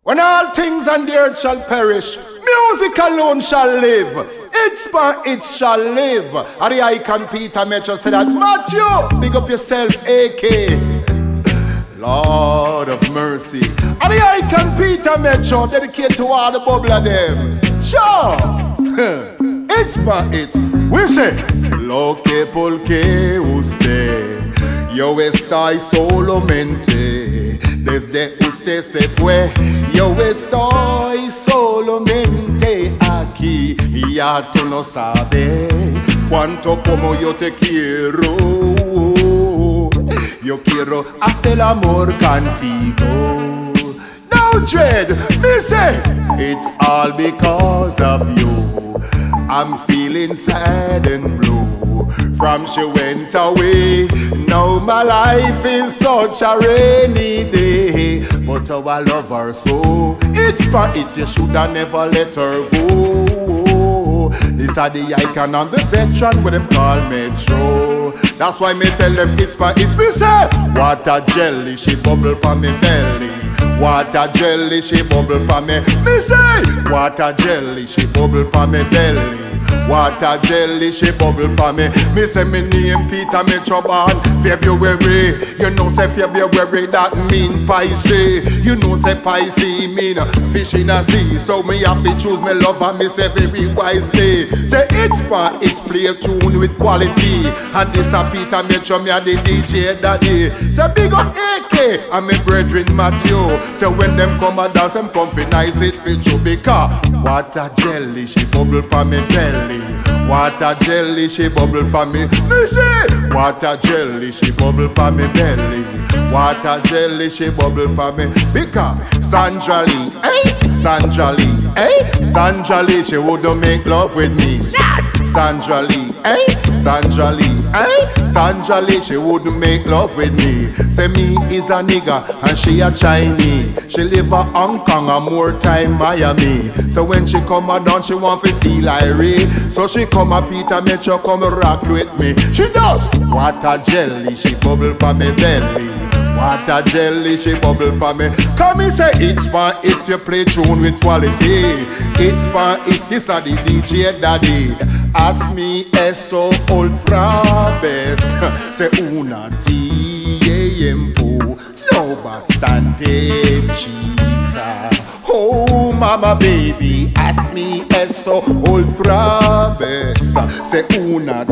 When all things on the earth shall perish, music alone shall live. It's by it shall live. And the icon Peter Metro said that, Matthew, big up yourself, AK. Lord of mercy. And the icon Peter Metro dedicated to all the bubble of them. Sure. It's by it. We say, lo que porque usted, yo estoy solamente. Desde usted se fue, yo estoy solamente aquí. Y ya tú no sabes cuánto como yo te quiero. Yo quiero hacer el amor contigo. No dread, me say, it's all because of you. I'm feeling sad and blue. From she went away, now my life is such a rainy day. But how I love her so, it's for it, you shoulda never let her go. These are the icon and the veteran with them call Metro. That's why me tell them it's for it. Me say, what a jelly, she bubble pa me belly. What a jelly, she bubble pa me. Me say, what a jelly, she bubble pa me belly. What a jelly, she bubble pa me. Me say me name Peter Metro born February. You know say February that mean Pisces. You know say Pisces mean fish in a sea. So me have to choose me lover, me say very wisely. Say it's fun, it's play a tune with quality. And this a Peter Metro, me a the DJ daddy. Say big up AK and me brethren Matthew. So when them come and dance, them come fi nice it fit you. Because what a jelly, she bubble pa me belly. What a jelly, she bubble pa me. Me say, what a jelly, she bubble pa me belly. What a jelly, she bubble pa me. Because Sandra Lee, Sandra Lee, Sandra Lee, she wouldn't make love with me. Sandra Lee, Sandra Lee, Sandra Lee, she wouldn't make love with me. Say me is a nigga and she a Chinese. She live a Hong Kong and more time Miami. So when she come a down, she want to feel irate. So she come a Peter Metro, come rock with me. She does. What a jelly, she bubble pa me belly. What a jelly, she bubble pa me. Come and say it's fun, it's your play tune with quality. It's fun, it's this a the DJ daddy. Ask me eso ultra best. Se una tiempo, no bastante chica. Oh mama baby, ask me eso ultra best. Se una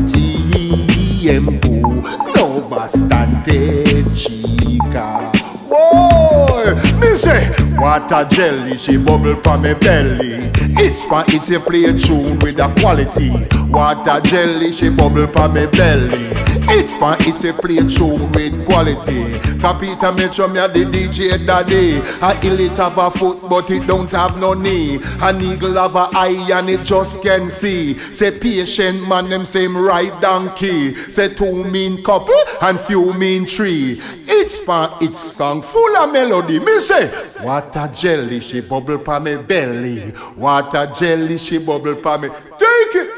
tiempo, no bastante chica. Whoa, me say, what a jelly, she bubble pa me belly. It's fun, it's a play tune with a quality. What a jelly, she bubble pa me belly. It's fun, it's a play tune with quality. Peter Metro, me a the DJ daddy. A hill it have a foot, but it don't have no knee. An eagle have a eye and it just can see. Say patient man, them same right donkey. Say two mean couple and few mean three. It's fun, it's song full of melody. Me say, what a jelly, she bubble pa me belly. What a jelly, she bubble pa me. Take it.